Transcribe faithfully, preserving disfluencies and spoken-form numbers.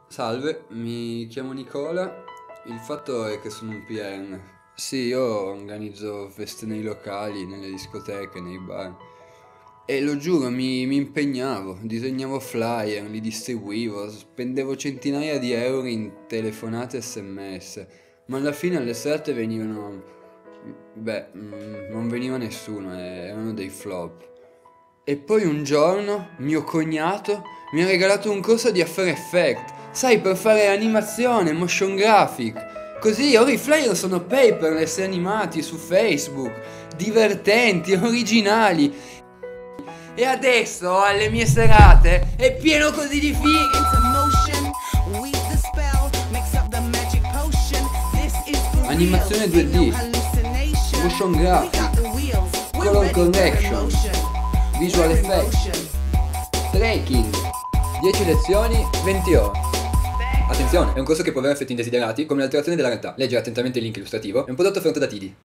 Salve, mi chiamo Nicola, il fatto è che sono un P M. Sì, io organizzo feste nei locali, nelle discoteche, nei bar. E lo giuro, mi, mi impegnavo, disegnavo flyer, li distribuivo, spendevo centinaia di euro in telefonate e sms, ma alla fine alle serate venivano... beh, mm, non veniva nessuno, eh, erano dei flop. E poi un giorno mio cognato mi ha regalato un corso di After Effects, sai, per fare animazione, motion graphic. Così ora i flyer sono paperless e animati su Facebook, divertenti, originali. E adesso alle mie serate è pieno così di fighe. Animazione due D, motion graphic, color correction, visual effects, tracking, dieci lezioni, venti ore. Attenzione, è un corso che può avere effetti indesiderati come l'alterazione della realtà. Leggi attentamente il link illustrativo, è un prodotto offerto da Tidi.